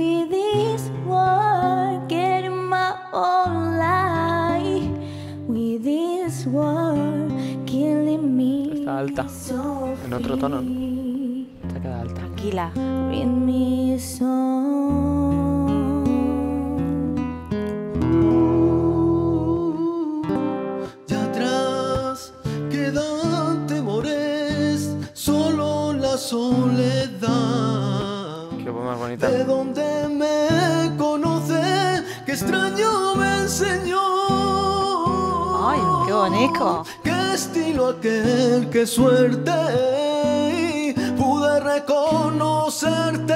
with this world, getting my own life. With this world, killing me. Está alta. En otro tono, ¿no? Esta queda alta. Tranquila. Read me a song. Ya atrás quedan temores, solo la soledad. Qué voz más bonita. De donde me conoce, qué extraño me enseñó. Ay, qué bonito. Qué estilo aquel, qué suerte, pude reconocerte.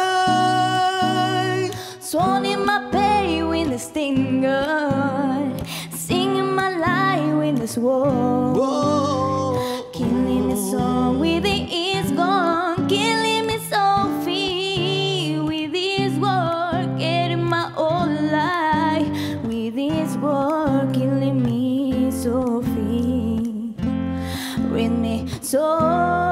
Swallowing my pain with the stinger, singing my life with this war. Oh, Killing me so with it is gone, killing me so free with this war, getting my own life with this war, killing me so free. Read me so.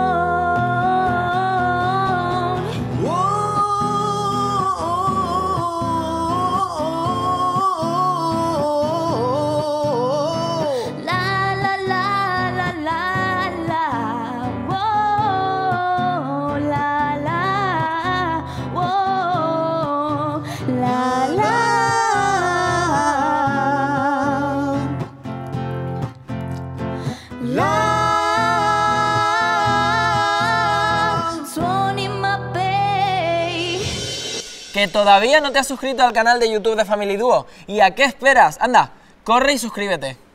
¿Que todavía no te has suscrito al canal de YouTube de Family Duo? ¿Y a qué esperas? Anda, corre y suscríbete.